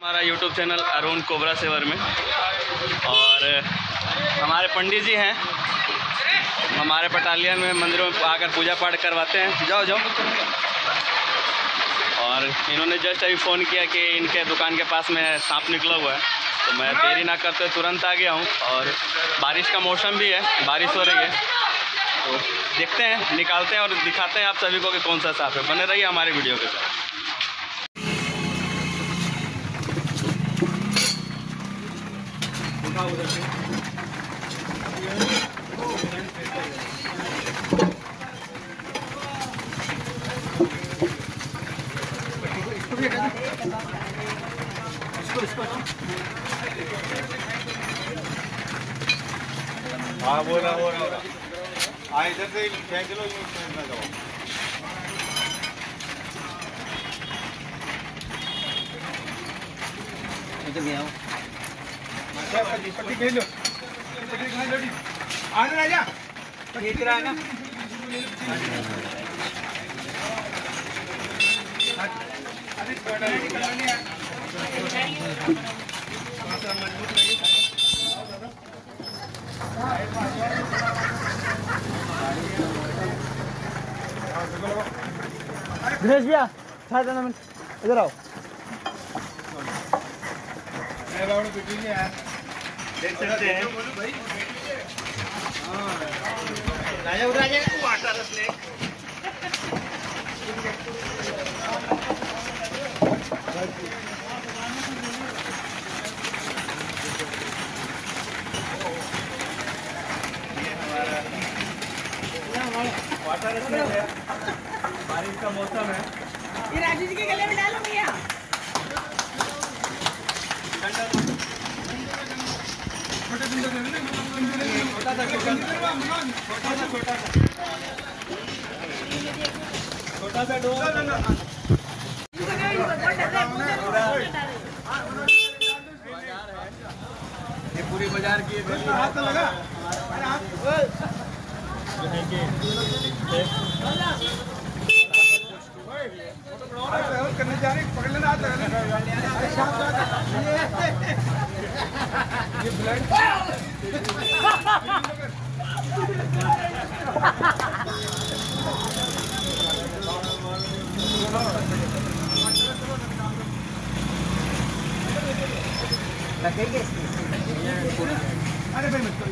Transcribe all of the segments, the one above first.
हमारा YouTube channel Arun cobra saver में। और हमारे पंडित जी हैं, हमारे बटालियन में मंदिरों में आकर पूजा पाठ करवाते हैं। जाओ जाओ। और इन्होंने जस्ट अभी फ़ोन किया कि इनके दुकान के पास में सांप निकला हुआ है, तो मैं देरी ना करते तुरंत आ गया हूँ। और बारिश का मौसम भी है, बारिश हो रही है, तो देखते हैं, निकालते हैं और दिखाते हैं आप सभी को कि कौन सा सांप है। बने रहिए हमारे वीडियो के साथ। हाँ बोल रहा इधर से फेंक लो, यूँ ना जाओ। इधर भी आओ। पट्टी खेल लो, पट्टी कहाँ लड़ी? आने राजा ठीक रहा ना। दिनेश भैया इधर आओ। देख सकते हैं राजा उधर आ जाएगा। वाटर स्नेक वाटर स्नेक है। बारिश का मौसम है। ये राजू जी के गले में डालो भैया। छोटा सा डोर ये पूरी बाजार की हाथ लगा। करने जा रहे पकड़ लेना हाथ ये ब्लड अरे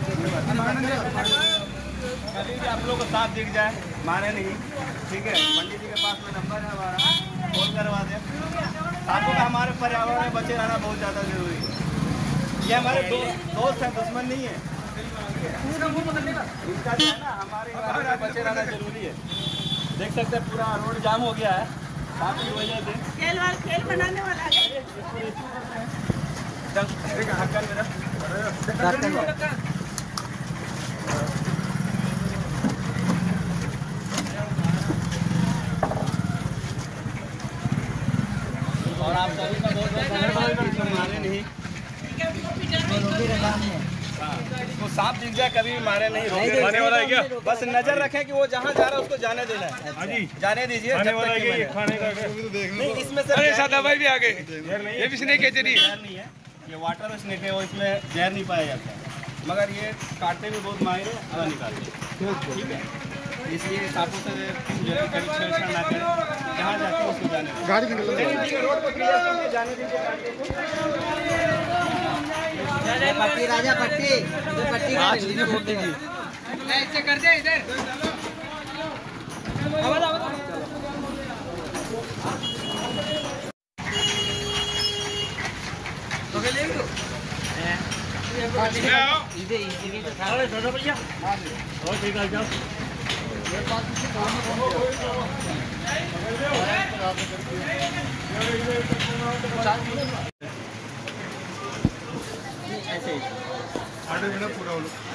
भाई आप लोगों को साफ दिख जाए, मारे नहीं, ठीक है। पंडित जी के पास में नंबर है हमारा, कॉल करवा दें। साथों का हमारे पर्यावरण में बचे रहना बहुत ज़्यादा जरूरी है। ये हमारे दोस्त हैं, दुश्मन नहीं है। इसका जो है ना हमारे में बचे रहना जरूरी है। देख सकते हैं पूरा रोड जाम हो गया है साफ की वजह से। खेल बनाने वाला है। और आप सभी का बहुत धन्यवाद। मारे नहीं, वो सांप दिख जाए कभी भी मारे नहीं, खाने वाला है क्या? बस नजर रखें कि वो जहाँ जा रहा है उसको जाने देना है। हाँ जी, जाने दीजिए। खाने वाला है ये, खाने का नहीं, इसमें से अरे सादा भाई भी आ गए। ये भी स्नेक है, जहर नहीं है, ये वाटर स्नेक है, वो इसमें जहर नहीं पाया जाता है, मगर ये काटने में बहुत माहिर है, हवा निकालते। ठीक है, इसलिए सांपों से छेड़छाड़ ना करें, जहाँ जाते हैं उसको जाने दें। गाड़ी निकल रोड पर जाने दीजिए। पट्टी राजा पट्टी पट्टी ऐसे कर दे इधर। ऐसे ही पूरा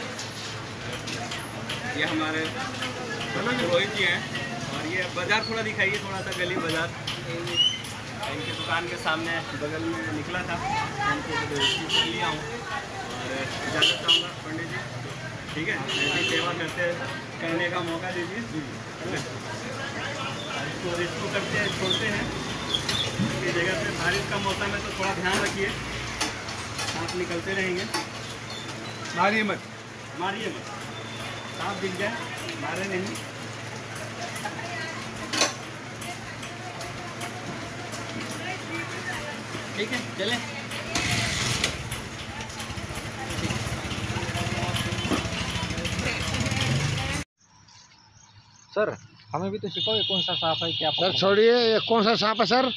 ये हमारे रोहित जी हैं। और ये बाज़ार थोड़ा दिखाइए, थोड़ा सा गली बाज़ार। इनकी दुकान के सामने बगल में निकला था, उनको लिया हूँ और इजाज़त चाहूँगा पंडित जी, ठीक है। ऐसी सेवा करते करने का मौका दीजिए, इसको करते हैं, छोड़ते हैं। इसी जगह पे बारिश का मौसम है तो थोड़ा ध्यान रखिए, सांप निकलते रहेंगे। मारिए मत, मारिए मत, सांप दिख जाए मारे नहीं। ठीक है चलें। सर हमें भी तो सिखाओ कौन सा सांप है क्या? सर छोड़िए, ये कौन सा सांप है सर?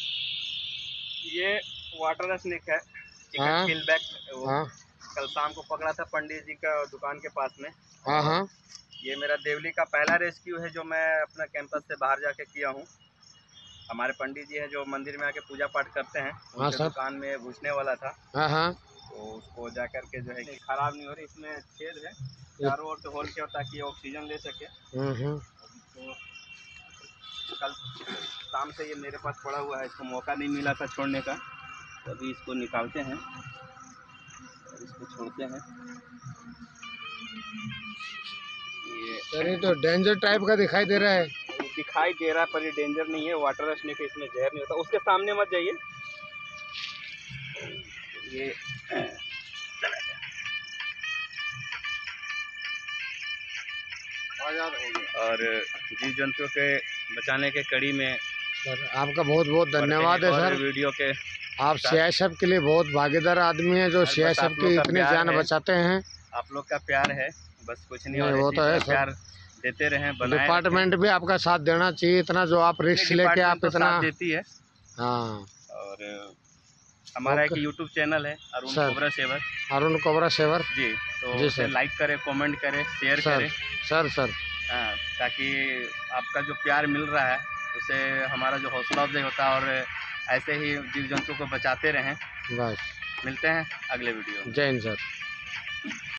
ये वाटर स्नेक है, हाँ। किलबैक। हाँ कल शाम को पकड़ा था पंडित जी का दुकान के पास में। हाँ हाँ। ये मेरा देवली का पहला रेस्क्यू है जो मैं अपना कैंपस से बाहर जाके किया हूँ। हमारे पंडित जी हैं जो मंदिर में आके पूजा पाठ करते हैं, हाँ उनके सर। दुकान में घुसने वाला था। हाँ हाँ। तो उसको जा कर के जो है खराब नहीं हो रही, इसमें छेद है चारों ओर से होल के, ताकि ऑक्सीजन ले सके। तो कल शाम से ये मेरे पास पड़ा हुआ है, इसको मौका नहीं मिला था छोड़ने का, तो अभी इसको निकालते हैं और इसको छोड़ते हैं। सर ये तो डेंजर टाइप का दिखाई दे रहा है। दिखाई दे रहा है पर ये डेंजर नहीं है, वाटर स्नेक है, इसमें जहर नहीं होता। उसके सामने मत जाइए, ये और जीव जंतुओं के बचाने के कड़ी में सर आपका बहुत बहुत धन्यवाद है सर। वीडियो के आप सीआईएसएफ के लिए बहुत भागीदार आदमी हैं जो सीआईएसएफ की इतनी जान बचाते हैं। आप लोग का प्यार है, बस कुछ नहीं। नहीं, और वो तो है प्यार देते रहें, बनाए डिपार्टमेंट भी आपका साथ देना चाहिए, इतना जो आप रिस्क लेके आप इतना देती है। हाँ। और हमारा एक यूट्यूब चैनल है Arun cobra saver. Arun cobra saver ji, तो जी उसे सर। लाइक करें, कमेंट करें, शेयर करें सर। हाँ, ताकि आपका जो प्यार मिल रहा है उससे हमारा जो हौसला अफजाई होता है, और ऐसे ही जीव जंतु को बचाते रहें। बस मिलते हैं अगले वीडियो में। जय हिंद सर।